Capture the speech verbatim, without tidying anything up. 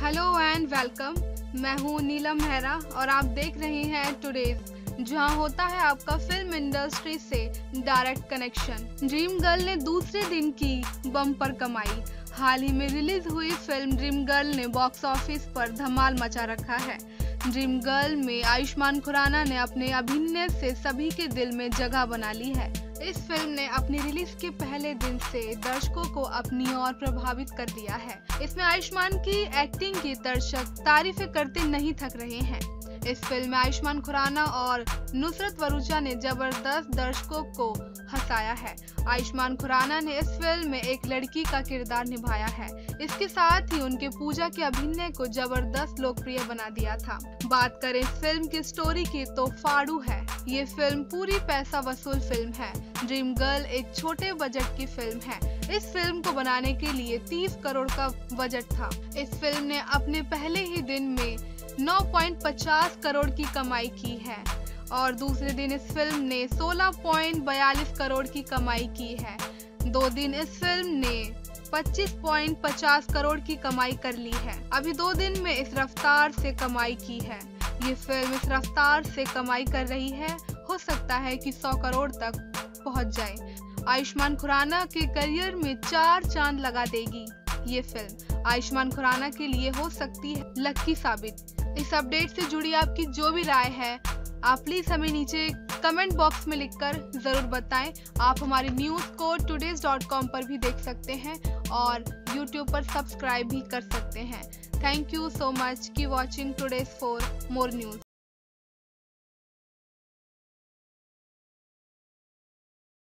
Hello and welcome. मैं हूँ नीलम मेहरा और आप देख रहे हैं टुडेज, जहां होता है आपका फिल्म इंडस्ट्री से डायरेक्ट कनेक्शन। ड्रीम गर्ल ने दूसरे दिन की बम्पर कमाई। हाल ही में रिलीज हुई फिल्म ड्रीम गर्ल ने बॉक्स ऑफिस पर धमाल मचा रखा है। ड्रीम गर्ल में आयुष्मान खुराना ने अपने अभिनय से सभी के दिल में जगह बना ली है। इस फिल्म ने अपनी रिलीज के पहले दिन से दर्शकों को अपनी ओर प्रभावित कर दिया है। इसमें आयुष्मान की एक्टिंग की दर्शक तारीफें करते नहीं थक रहे हैं। इस फिल्म में आयुष्मान खुराना और नुसरत भरूचा ने जबरदस्त दर्शकों को हंसाया है। आयुष्मान खुराना ने इस फिल्म में एक लड़की का किरदार निभाया है। इसके साथ ही उनके पूजा के अभिनय को जबरदस्त लोकप्रिय बना दिया था। बात करें इस फिल्म की स्टोरी की तो फाड़ू है। ये फिल्म पूरी पैसा वसूल फिल्म है। ड्रीम गर्ल एक छोटे बजट की फिल्म है। इस फिल्म को बनाने के लिए तीस करोड़ का बजट था। इस फिल्म ने अपने पहले ही दिन में नौ पॉइंट पचास करोड़ की कमाई की है और दूसरे दिन इस फिल्म ने सोलह पॉइंट बयालीस करोड़ की कमाई की है। दो दिन इस फिल्म ने पच्चीस पॉइंट पचास करोड़ की कमाई कर ली है। अभी दो दिन में इस रफ्तार से कमाई की है। ये फिल्म इस रफ्तार से कमाई कर रही है, हो सकता है कि सौ करोड़ तक पहुंच जाए। आयुष्मान खुराना के करियर में चार चांद लगा देगी ये फिल्म। आयुष्मान खुराना के लिए हो सकती है लकी साबित। इस अपडेट से जुड़ी आपकी जो भी राय है आप प्लीज हमें नीचे कमेंट बॉक्स में लिखकर जरूर बताएं। आप हमारी न्यूज को टुडेज डॉट कॉम पर भी देख सकते हैं और यूट्यूब पर सब्सक्राइब भी कर सकते हैं। थैंक यू सो मच की watching today's for more news.